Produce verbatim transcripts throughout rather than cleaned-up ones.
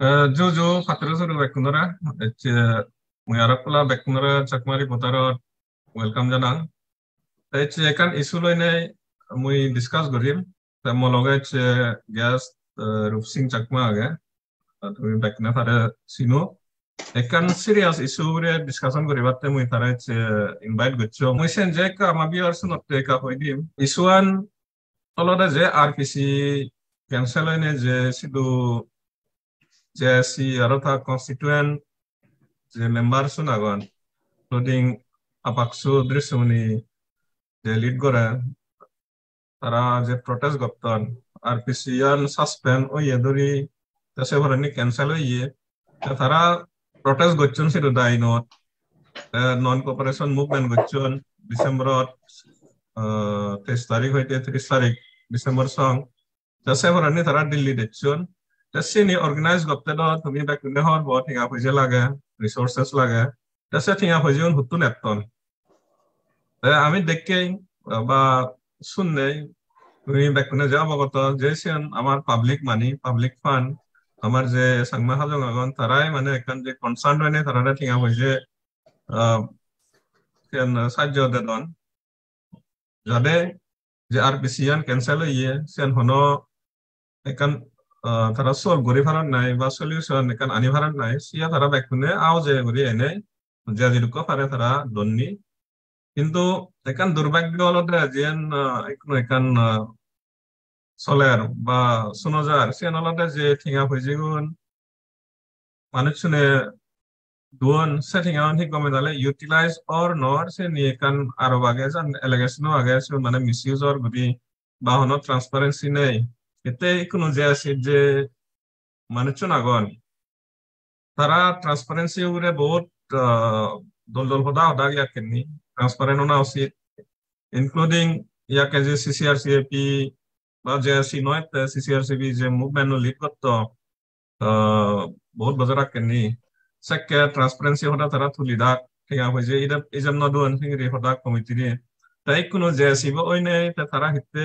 जो जो फात्र सर बेकुनरा एच मुयारकला बेकुनरा चकमारी पोतारो वेलकम जानang एच एकान इशू लइने मुई डिस्कस गरिम त मलगे एच गैस रूप सिंह चकमा आगे तुम बेकना थारे सिनो एकान सीरियस इशू रे डिस्कशन गरिबाते मुई थारे एच इनवाइट गच्चो मुई सेन जे का माबियार सुनते का होइदिम इशुआन तलदा जे आरपीसी कैंसल लइने जे सिदु जे si arota constituent je member sunagon including apaksu drisumni je lead gore tara je protest gopton rpc yan suspend o yedori tase horani cancel hoye tara protest gochun sidu dainot non cooperation movement gochun december তেইশ তারিখ হইতে ত্রিশ তারিখ December সং tase horani tara delhi dechun That's any organized gopte do tumi back in the hall bot hinga phoje lage resources lage that's a hinga phoje un hutu nepton ami dekke ba sunne tumi back in the job goto jason amar public money public fund amar je sangma hajong agon tarai mane ekan je concern hoine tarara hinga phoje ken sajjo de don jade je rpc an cancel hoye sen hono ekan তারা solve করে ফারান নাই বা solution একান আনি ফারান নাই সিয়া তারা বেকুনে আও যে গরি এনে যা জিরুক পারে তারা দন্নি কিন্তু একান দুর্ভাগ্য হলো যেন একনো একান সলের বা সুনজার সিয়ান হলো যে ঠিঙা হইজিগুন মানুষ শুনে দুন সে ঠিঙা ঠিক কমে দালে ইউটিলাইজ অর নর সে নি একান আরো আগে জান এলিগেশন আগে সে মানে মিসইউজ অর গরি বা হনো ট্রান্সপারেন্সি নেই এতে কোনো যে আছে যে মানুষজন আগন তারা ট্রান্সপারেন্সি উপরে বহুত দল দল হদা হদা ইয়াকেনি ট্রান্সপারেন্ট হওয়া উচিত ইনক্লুডিং ইয়াকে যে সিসিআরসিএপি বা যে সি নয় সিসিআরসিপি যে মুভমেন্ট লিড করত বহুত বজার রাখেনি সেকে ট্রান্সপারেন্সি হদা তারা তুলি দাক ঠিক আছে যে এটা এই জন্য দোন ফিঙ্গি হদা কমিটি দিয়ে তাই কোনো যে আসিব ওই নেই তারা হিতে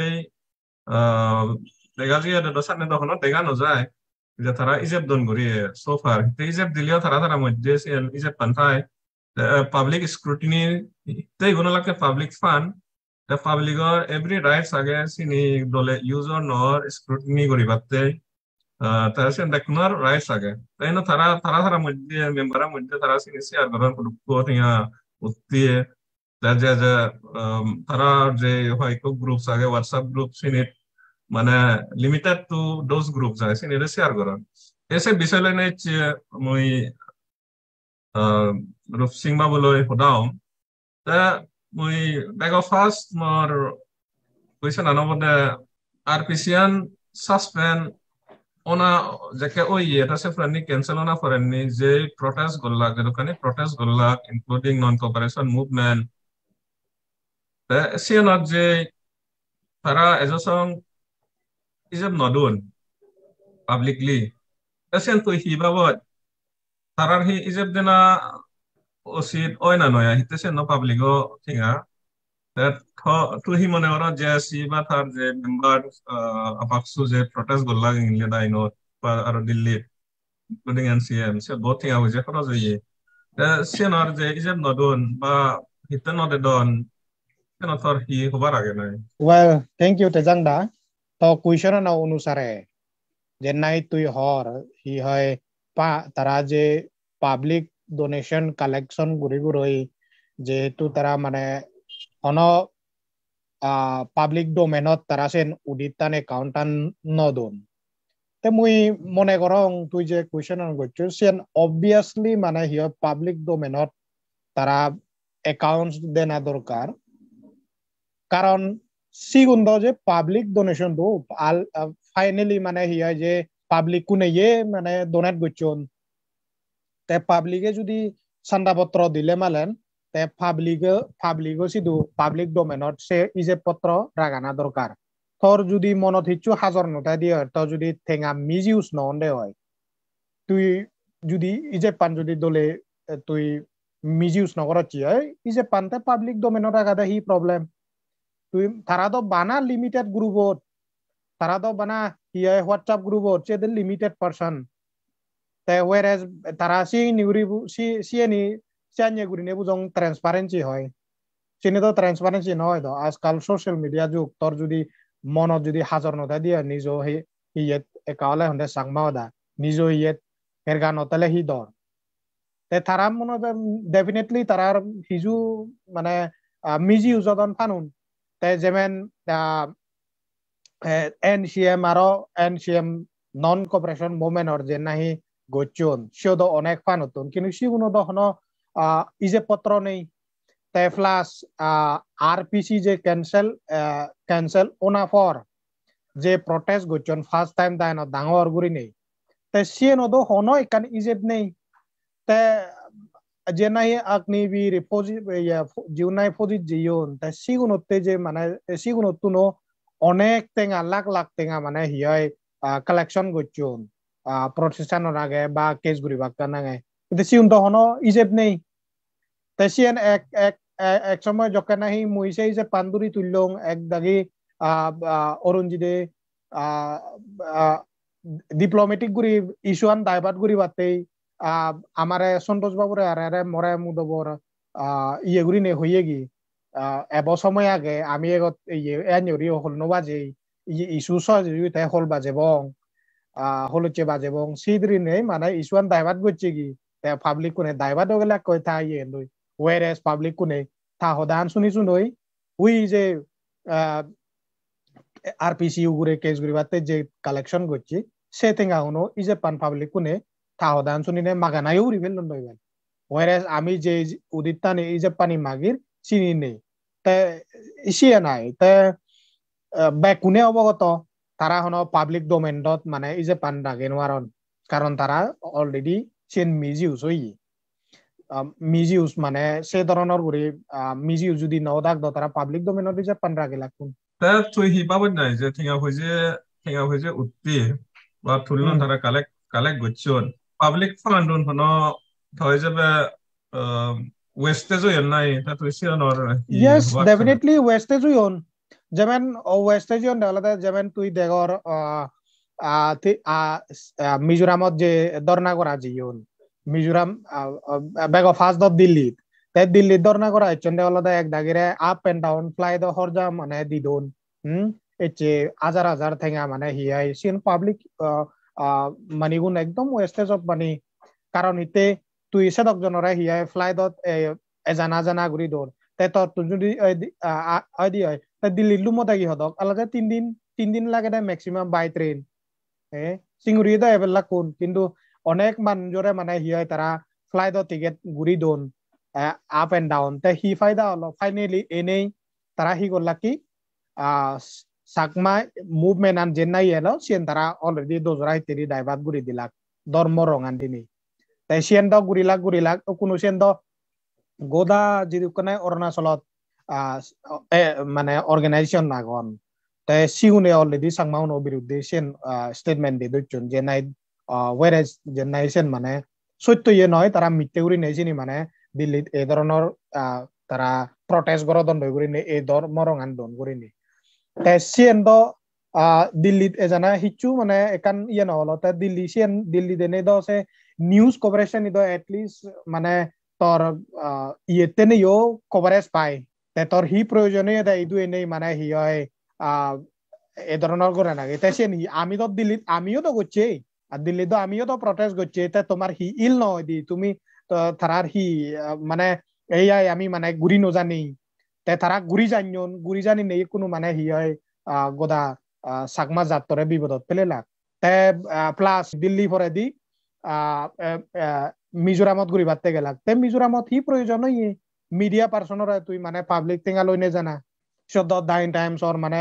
দেখা যায় এটা দশানে তখন দেখা নযায় যে তারা ইজেব দন করি সোফার ইজেব দিলেও তারা তারা মধ্যে ইজেব পান্থায় পাবলিক স্ক্রুটিনি তাই কোনো লাগে পাবলিক ফান্ড পাবলিকৰ এভরি রাইটস আগে চিনি দলে ইউজর নর স্ক্রুটিনি করিবাতে তারা সে দেখনার রাইটস আগে তাই না তারা তারা তারা মধ্যে মেম্বারের মধ্যে তারা চিনি শেয়ার করার কুয়া উত্তিয়ে যে যে তারা যে হয়তো গ্রুপস আগে হোয়াটসঅ্যাপ গ্রুপ চিনি মানে লিমিটেড টু দোজ গ্রুপস আছে এটা শেয়ার করেন এসে বিষয় লইনে মই রূপ সিং বাবুলৈ সোধাও তা মই বেগ ফার্স্ট মোর কুয়েশন আনবদে আরপিসিয়ান সাসপেন্ড ওনা যাকে ওই এটা সে ফ্রেন্ডলি ক্যান্সেল ওনা ফরেননি যে প্রটেস্ট গল্লাক যে দোকানে প্রটেস্ট গল্লাক ইনক্লুডিং নন কোঅপারেশন মুভমেন্ট তা সিয়ানত যে তারা এজসং ইজেব নদুন পাবলিকলি এসেন তো হি বাবদ তারার হি ইজেব দেনা উচিত ওই না নয়া হিতেছে ন পাবলিকও ঠিকা তো হি মনে করা যে সি বা তার যে মেম্বার আপাকসু যে প্রটেস্ট গল্লা ইংলে দাইনত বা আর দিল্লি ইনক্লুডিং এনসিএম সে বহুত ঠিকা হয়েছে খরচ হইয়ে সেনর যে ইজেব নদুন বা হিতে নদে দন সেন থর হি হবার আগে নাই ওয়েল থ্যাংক ইউ তেজাংদা তো কুয়েশন না অনুসারে যে নাই তুই হর হি হয় পা তারা যে পাবলিক ডোনেশন কালেকশন গুরি গুরই যেহেতু তারা মানে অন পাবলিক ডোমেনত তারা সেন উডিতান একাউন্টান নদন তে মুই মনে করং তুই যে কুয়েশন করছ সেন অবভিয়াসলি মানে হি পাবলিক ডোমেনত তারা অ্যাকাউন্টস দেনা দরকার কারণ সিগুন্দ যে পাবলিক ডোনেশন তো আল ফাইনালি মানে হিয়া যে পাবলিক কোনে ইয়ে মানে ডোনেট করছন তে পাবলিকে যদি চান্দাপত্র দিলে মালেন তে পাবলিকে পাবলিকও সিধু পাবলিক ডোমেনত সে ইজে পত্র রাগানা দরকার তোর যদি মনত হিচ্ছু হাজার নটা দিয়ে তো যদি ঠেঙা মিজ ইউজ নন্দে হয় তুই যদি ইজে পান যদি দলে তুই মিজ ইউজ নকরছি হয় ইজে পানতে পাবলিক ডোমেনত রাগাদা হি প্রবলেম তুই তারা তো বানা লিমিটেড গ্রুপত তারা তো বানা হিয়া হোয়াটসঅ্যাপ গ্রুপত সে limited person te whereas tara si ni guri si si ni sianya guri ne bujong transparency hoy sini to transparency noy do আজকাল social media যুগ তোর যদি মনত যদি হাজার নতা দিয়া নিজ হি ইয়েত একালে হন্দে সাংমা দা নিজ ইয়েত এরগা নতলে হি দর তে তারা মনে ডেফিনেটলি তারার হিজু মানে মিজি উজদন ফানুন তে যেমন এনসিএম আর NCM non cooperation movement or যে নাহি গচুন সেও অনেক ফানুতন কিন্তু সিগুনো দহন ইজে পত্র নেই তে প্লাস আরপিসি যে ক্যান্সেল ক্যান্সেল ওনা ফর যে প্রটেস্ট গচুন ফার্স্ট টাইম দাইন ডাঙর গুরি নেই তে সিয়েনো দো হন একান ইজেব নেই তে যে নাই আপনি বি রিপোজি জিউনাই ফজি জিউন তে সিগুনোতে যে মানে সিগুনোতুনো অনেক টেঙা লাখ লাখ টেঙা মানে হিয়াই কালেকশন গচুন প্রতিষ্ঠানের আগে বা কেস গুরি বাক্কা নাগে কিন্তু সিউন তো হন ইজেব নেই তে সিয়েন এক এক এক সময় যখন নাহি মুইছে যে পান্দুরি তুললং এক দাগি অরুণজিদে ডিপ্লোমেটিক গুরি ইস্যুয়ান দায়বাদ গুরি বাতেই আমারে সন্তোষ বাবুরে আরে মরে মুদবর ইয়ে গুরি নে হইয়ে গি এব সময় আগে আমি এগত ইয়ে এনরি হল নবাজে ইস্যু সহযোগী তাই হল বাজেবং হলুচে বাজেবং সিদ্রি নেই মানে ইস্যুয়ান দায়বাদ গচ্ছে গি পাবলিক কোনে দায়বাদ গেলা কই থা ইয়ে নই whereas public kune tha hodan suni sunoi ui je R P C gure case guri batte je collection gochi se tinga uno ije pan public kune tha hodan suni ne magana yuri bel non doiban whereas ami je uditane ije pani magir sini nei te isia nai te back kune obogoto tara hono public domain dot mane ije pan dagen waron karon tara already chen misuse hoi মিজিউজ মানে সে ধরনের করে মিজিউজ যদি ন দাগ দ তারা public ডোমেইনত দিছে পান্ডা গেলা কোন তা তুই হি পাবন নাই যে থিঙা হইছে থিঙা হইছে উত্তি বা তুলন তারা কালেক্ট কালেক্ট গচ্ছন পাবলিক ফান্ডন হন হয় যাবে ওয়েস্টেজ হই নাই তা তুই সিয়নর ইয়েস ডেফিনেটলি ওয়েস্টেজ হই অন যেমন ওয়েস্টেজ হন দালাতে যেমন তুই দেগর মিজোরামত যে দরনা করা জিয়ন মিজোরাম বেগ ফার্স্ট অফ দিল্লি তে দিল্লি দরনা করা চন্ডে হলদা এক দাগিরে আপ এন্ড ডাউন ফ্লাই দ হরজা মানে দিদন হুম এচে হাজার হাজার থেঙ্গা মানে হিয়াই সিন পাবলিক মানিগুন একদম ওয়েস্টেজ অফ মানি কারণ ইতে তুই সেদক জনরা হিয়াই ফ্লাই দ এজানা জানা গুরি দর তে তো তুই যদি আইডি হয় তে দিল্লি লুমতা কি হদক আলাদা তিন দিন তিন দিন লাগে দে ম্যাক্সিমাম বাই ট্রেন এ সিঙ্গুরি দা এবেলা কোন কিন্তু অনেক মানুষরে মানে হিয়াই তারা ফ্লাই দ টিকেট গুরি দন আপ এন্ড ডাউন তে হি ফায়দা হলো ফাইনালি এনেই তারা হি করলা কি চাকমা মুভমেন্ট আন জেন্নাই এলো সিয়েন তারা অলরেডি দোজরাই তেরি দায়বাদ গুরি দিলাক ধর্ম রঙান দিনি তাই সিয়েন দ গুরিলাক গুরিলাক কোনো সিয়েন দ গোদা যদি কোনে অরুণাচলত মানে অর্গানাইজেশন নাগন তাই সিউনে অলরেডি চাকমাউনের বিরুদ্ধে সিয়েন স্টেটমেন্ট দিয়ে দইছন যে নাই whereas যে নাইছেন মানে সত্য ইয়ে নয় তারা মিথ্যে গুরি নেইছিনি মানে দিল্লিত এই ধরনের তারা প্রটেস্ট গড় দণ্ড গুরি নে এই ধর মরং আন্দোলন গুরি নি তাই সিয়েন দ দিল্লিত এজানা হিচু মানে একান ইয়ে নহল তাই দিল্লি সিয়েন দিল্লি দেনে দ সে নিউজ কভারেশন ইদ এটলিস্ট মানে তোর ইয়েতে নেইও কভারেজ পায় তাই তোর হি প্রয়োজনীয় তাই ইদু এনেই মানে হি হয় এই ধরনের করে নাগে তাই সিয়েন আমি তো দিল্লিত আমিও তো করছি আর দিল্লি তো আমিও তো প্রটেস্ট করছি তা তোমার হি ইল নয় দি তুমি তারার হি মানে এই আমি মানে গুড়ি নজানি তে তারা গুড়ি জানিয়ন গুড়ি জানি নেই কোনো মানে হি হয় গোদা চাকমা জাতরে বিপদত পেলেলাক তে প্লাস দিল্লি পরে দি মিজোরামত গুড়ি বাড়তে গেলাক তে মিজোরামত হি প্রয়োজন মিডিয়া পার্সনরা তুই মানে পাবলিক টেঙা লই নে জানা সদ দাইন টাইমস অর মানে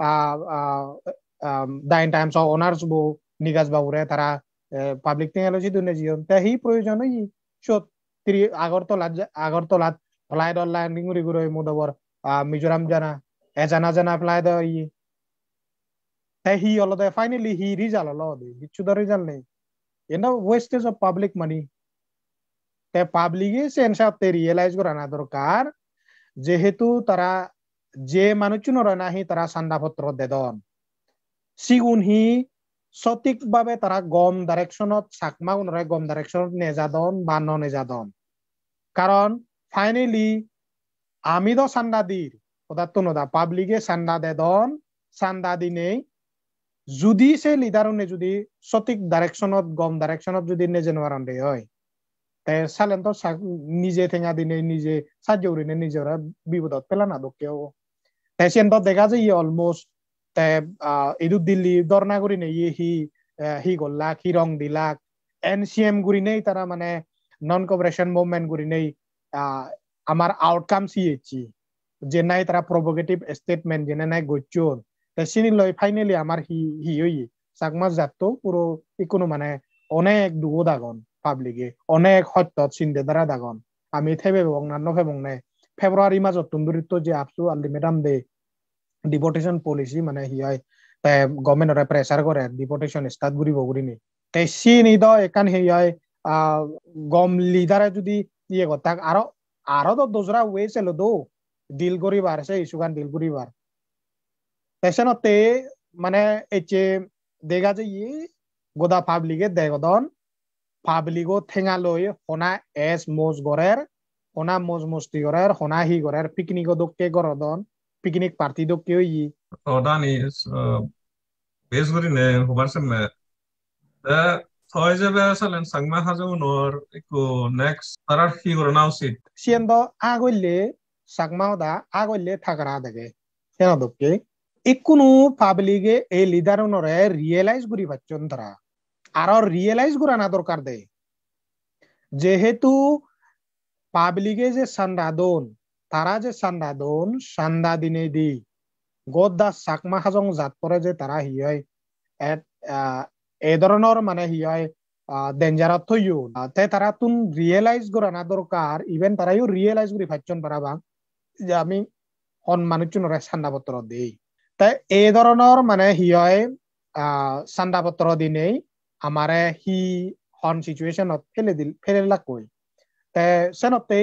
দাইন টাইমস অর অনার্স বো নিগাজ বাবুরে তারা পাবলিক টেকনোলজি দুনে জিয়ন তে হি প্রয়োজন ই সত ত্রি আগরতলা আগরতলা ফ্লাইট ল্যান্ডিং গুরি গুরি মুদবর মিজোরাম জানা এজানা জানা ফ্লাইট ই তে হি অলদে ফাইনালি হি রিজাল্ট হলো দে কিছু দর রিজাল্ট নেই and wastage of public money তে পাবলিকে সেন্সাতে রিয়েলাইজ করা না দরকার যেহেতু তারা যে মানুষজনরা নাহি তারা সান্দাপত্র দেদন সিগুন হি সঠিকভাৱে তাৰা গম ডাইৰেকশ্যনত চাকমা উনৰাই গম ডাইৰেকশ্যনত নেজাদন বা ন নেজাদন কাৰণ ফাইনেলি আমি তো চান্দা দিৰ ওদাতো নদা পাব্লিকে চান্দা দেদন চান্দা দিনেই যদি সে লিডারনে যদি সঠিক ডাইরেকশনত গম ডাইরেকশনত যদি নেজে নরান্দে হয় তে সালেন তো নিজে ঠেঙা দিনে নিজে সাহায্যরিনে নিজেরা বিপদত পেলানা দকেও তে সেন তো দেখা যায় অলমোস্ট তে ইদু দিল্লি দরনা করিনে ই হি হি গল্লাক হি রং দিলাক এনসিএম করিনেই তারা মানে নন কোঅপারেশন মুভমেন্ট করিনেই আমার আউটকাম সিএচি যে নাই তারা প্রভোকেটিভ স্টেটমেন্ট জেনে নাই গচ্চন সিনি লই ফাইনালি আমার হি হি হই চাকমা জাতটো পুরো ইকোনো মানে অনেক দুগো দাগন পাবলিকে অনেক সত্য চিন্তা দ্বারা দাগন আমি থেবে বং না নফে বং নাই ফেব্রুয়ারি মাসত তুন্দুরিত যে আপসু আলটিমেটাম দে ডিপোর্টেশন পলিসি মানে হি হয় তে গভর্নমেন্টরে প্রেসার করে ডিপোর্টেশন স্টার্ট করিব করিনি তে সিনি দ একান হি হয় গম লিডারে যদি ইয়ে করতাক আরো আরো তো দোসরা ওয়ে ছিল দো ডিল করিবার সে ইস্যুগান ডিল করিবার তেসনতে মানে এচে দেখা যায় ই গোদা পাবলিকে দেগদন পাবলিকো ঠেঙা লই হনা এস মোজ গরের হনা মোজ মস্তি গরের হনা হি গরের পিকনিকো দোকে গরদন পিকনিক পার্টি দোকে ই ওদানি বেস করিনে হবারসে মে তে থয় যাবে সালেন সাংমা হাজং নর ইকো নেক্সট তারার হি গরনা উচিত সিয়েন্দ আগইলে সাকমাওদা আগইলে থাকরা দেগে সেনা দোকে ইকুনো পাবলিকে এই লিডার নরে রিয়েলাইজ করি পাচ্ছন তারা আর রিয়েলাইজ করা না দরকার দে যেহেতু পাবলিকে যে সান্দাদন তারা যে সান্দাদন সান্দা দিনে দি গদা চাকমা হাজং জাত পরে যে তারা হি হয় এই ধরনের মানে হি হয় ডেঞ্জারত থইও তে তারা তুন রিয়েলাইজ করা না দরকার ইভেন তারাইও রিয়েলাইজ করি পাচ্ছন পারাবা যে আমি হন মানুষ নরে সান্দাপত্র দেই তাই এই ধরনের মানে হি হয় সান্দাপত্র দিনেই আমারে হি হন সিচুয়েশনত ফেলে দিল ফেলে লাগ কই তে সেনতে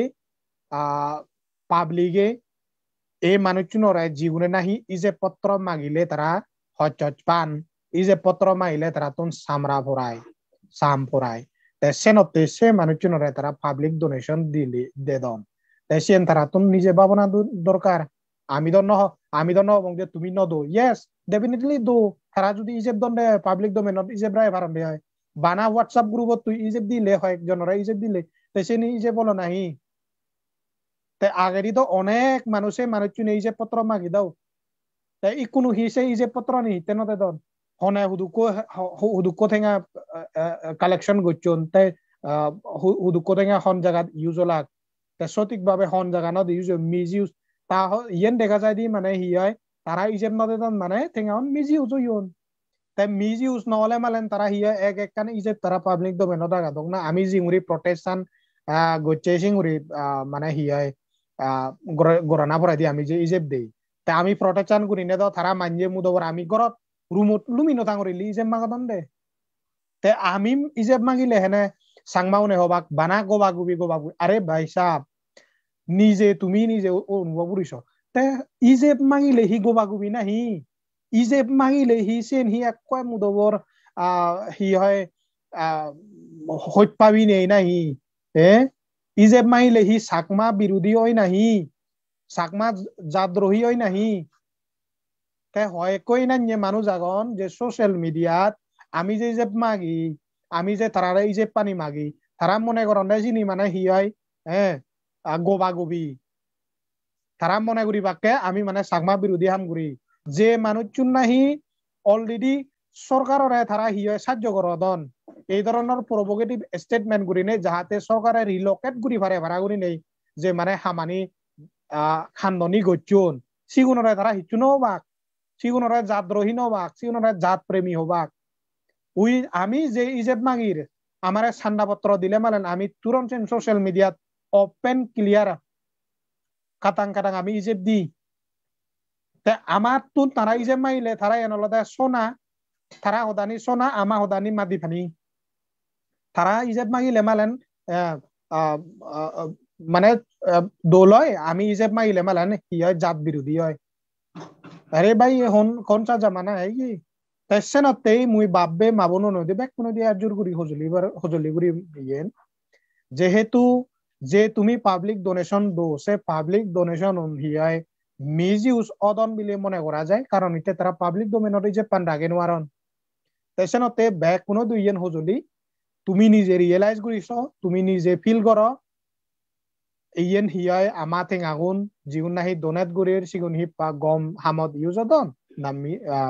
পাবলিকে এই মানুষ নরে জীবনে নাহি ইজে পত্র মাগিলে তারা হচ পান ইজে পত্র মাগিলে তারা তুন সামরা ভরায় সাম ভরায় তে সেনতে সে মানুষ নরে তারা পাবলিক ডোনেশন দিলে দেদন তে সেন তারা তুন নিজে ভাবনা দরকার আমি তো নহ আমি তো নহ যে তুমি নদো ইয়েস ডেফিনেটলি দো তারা যদি ইজেব দন দেয় পাবলিক ডোমেনত ইজেব রায় ভারণ দেয় বানা হোয়াটসঅ্যাপ গ্রুপত তুই ইজেব দিলে হয় একজনরা ইজেব দিলে তে সে নি ইজেব বলো নাহি তে আগেরই তো অনেক মানুষে মানুষ চুনে ইজেব পত্র মাগি দাও তে ই কোনো হিসে ইজেব পত্র নি তেনতে দন হনে হুদুকো হুদুকো থেঙা কালেকশন গচ্ছন তে হুদুকো থেঙা হন জায়গাত ইউজ লাগ তে সঠিকভাবে হন জায়গা ন ইউজ মিজ ইউজ তা ইয়েন দেখা যায় দি মানে হি হয় তারা ইজেব নদে দন মানে থেঙা হন মিজ ইউজ ইউন তাই মিজ ইউজ নহলে মালেন তারা হি হয় এক এক কানে ইজেব তারা পাবলিক ডোমেনত আগা দক না আমি জিঙুরি প্রটেস্টান গচ্ছে সিঙুরি মানে হি হয় গরনা ভরাই দি আমি যে ইজেব দেই তা আমি প্রটেকশন করি নে দাও তারা মানজে মুদবর আমি গরত রুমত লুমিনো তাঙরিলি ইজেব মাগাদন দে তে আমি ইজেব মাগিলে হেনে সাংমাউনে হবাক বানা গোবা গুবি গোবা গুবি আরে ভাই সাহেব নিজে তুমি নিজে অনুভব করিস তে ইজেব মাগিলে হি গোবা গুবি না হি ইজেব মাগিলে হি সেন হি এক কয় মুদবর হি হয় হইত পাবি নেই না হি এ ইজেব মাগিলে হি চাকমা বিরোধী হয় নাহি চাকমা জাতদ্রোহী হয় নাহি তে হয় কই না মানুষ আগন যে সোশ্যাল মিডিয়াত আমি যে ইজেব মাগি আমি যে তারা ইজেব পানি মাগি তারা মনে করেন চিনি মানে হি হয় হ্যাঁ গোবা গবি তারা মনে করি বাক্যে আমি মানে চাকমা বিরোধী হাম করি যে মানুষ চুন নাহি অলরেডি সরকারের তারা হি হয় সাহায্য করদন এই ধরনের প্রভোকেটিভ স্টেটমেন্ট করি নেই যাহাতে সরকারে রিলোকেট করি পারে ভাড়া করি নেই যে মানে হামানি খান্দনি গচ্ছন সিগুনরে তারা হিচু নবাক সিগুনরে জাতদ্রোহী নবাক সিগুনরে জাত প্রেমী হবাক উই আমি যে ইজেব মাগির আমারে সান্দাপত্র দিলে মালেন আমি তুরন্ত সোশ্যাল মিডিয়াত ওপেন ক্লিয়ার কাটাং কাটাং আমি ইজেব দি তে আমার তুন তারা ইজেব মাইলে তারা এনলদে সোনা তারা হদানি সোনা আমা হদানি মাদি ফানি তারা ইজেব মাগিলে মালেন মানে দোলয় আমি ইজেব মাগিলে মালেন কি হয় জাত বিরোধী হয় আরে ভাই হন কোন সা জামানা है ये তেসেনতেই মুই বাব্বে মাবনো নদী ব্যাক কোনো দিয়ে আজুর গুড়ি হজলি হজলি গুড়ি ইয়েন যেহেতু যে তুমি পাবলিক ডোনেশন দো সে পাবলিক ডোনেশন হিয়ায় মিজ ইউজ অদন বিলে মনে করা যায় কারণ ইতে তারা পাবলিক ডোমেনরে যে পান রাগে নোয়ারন তেসেনতে ব্যাক কোনো দুইয়েন হজলি তুমি নিজে রিয়েলাইজ করিছ তুমি নিজে ফিল করো ইয়েন হিয়ায় আমা থেং আগুন জিগুন নাহি ডোনেট গুড়ির সিগুন হি গম হামদ ইউজ অদন নামি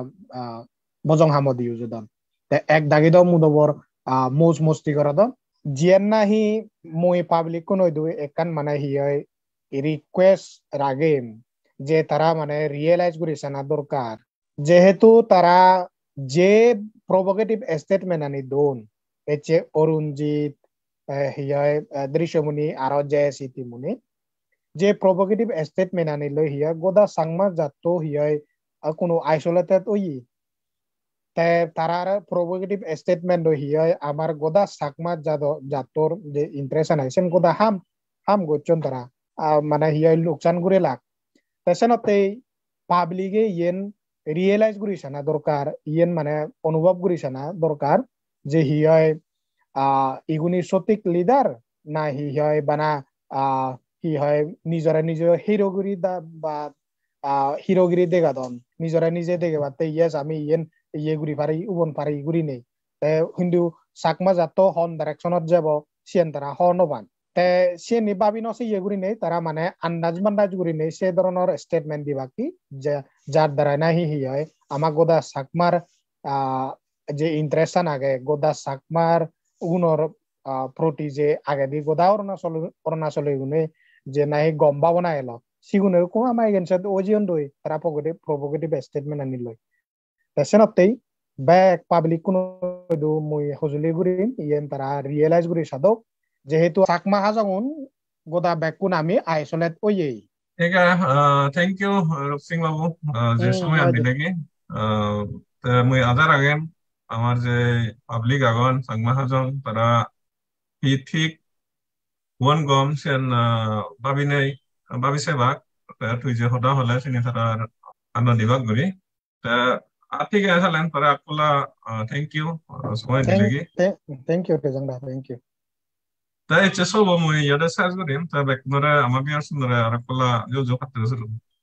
মজং হামদ ইউজ অদন তে এক দাগি দ মুদবর মোজ মস্তি করা দ জিয়ান নাহি মই পাবলিক কোন দু একান মানে হিয়ায় রিকোয়েস্ট রাগেম যে তারা মানে রিয়েলাইজ করিছে না দরকার যেহেতু তারা যে প্রভোকেটিভ স্টেটমেন্ট আনি দোন এচে অরুণজিৎ হিয়ায় দৃশ্যমুনি আর জয়সিতি মুনি যে প্রভোকেটিভ স্টেটমেন্ট আনিল হিয়া গোদা সাংমা জাতো হিয়ায় কোনো আইসোলেটেড ওই তে তারার প্রভোকেটিভ স্টেটমেন্ট হিয়ায় আমার গোদা সাকমা জাতর যে ইন্টারেশন আইছেন গোদা হাম হাম গচ্ছন তারা মানে হিয়ায় লোকসান করে লাগ তেসেনতে পাবলিকে ইয়েন রিয়েলাইজ করিছে না দরকার ইয়েন মানে অনুভব করিছে না দরকার যে হিয়ায় আহ ইগুনি সঠিক লিডার না হি হয় বানা আহ কি হয় নিজরে নিজে হিরোগিরি বা হিরোগিরি দেখা দন নিজরে নিজে দেখে বাতে ইয়েস আমি ইয়েন ইয়ে গুড়ি পারি উবন পারি গুড়ি নেই তে কিন্তু চাকমা জাত হন ডাইরেকশনত যাব সিয়েন তারা হনবান তে সে নিবাবি নছে ইয়ে গুড়ি নেই তারা মানে আন্দাজ বান্দাজ গুড়ি নেই সে ধরনের স্টেটমেন্ট দিবা কি যার দ্বারা না হি হি হয় আমার গোদা চাকমার আহ যে ইন্টারেশন আগে গোদা চাকমার উগুনৰ প্রতি যে আগে দি গোদা অরুণাচল অরুণাচল গুনে যে নাই গম্বা বনাই এলো সিগুনের কোনো আমার এগেনস্ট ওজিয়ন দই তারা প্রভোকেটিভ প্রভোকেটিভ স্টেটমেন্ট আনি লয় তেসেনতেই ব্যাক পাবলিক কোনো দু মুই হজলি গুরিন ইয়েন তারা রিয়েলাইজ গুরি সাদক যেহেতু চাকমা হাজং গোদা ব্যাক কোন আমি আইসোলেট ওইয়েই ঠিক আছে থ্যাংক ইউ রূপ সিং বাবু যে সময় আনি লাগি মুই আদার আগেন আমার যে পাবলিক আগন চাকমা হাজং তারা হি ঠিক ওয়ান গম সেন বাবিনাই বাবিছে বাক তুই যে হদা হলে সিনি তারা আন্ন দিবাক গুরি ঠিক আছে লেন তারা আকলা থ্যাংক ইউ সময় দিলেগি থ্যাংক ইউ তেজংদা থ্যাংক ইউ তাই চেষ্টা মুই ইয়াদে সার্চ করিম তা বেকনরে আমাকে আর সুন্দরে আরাকলা জো জো খাতে